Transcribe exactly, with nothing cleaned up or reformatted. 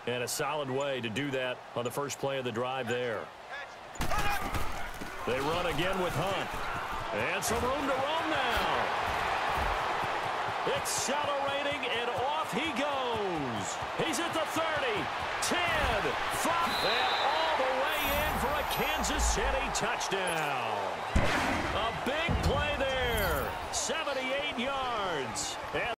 And a solid way to do that on the first play of the drive there. They run again with Hunt. And some room to roam now. Accelerating, and off he goes. He's at the thirty, ten, five, and all the way in for a Kansas City touchdown. A big play there, seventy-eight yards. And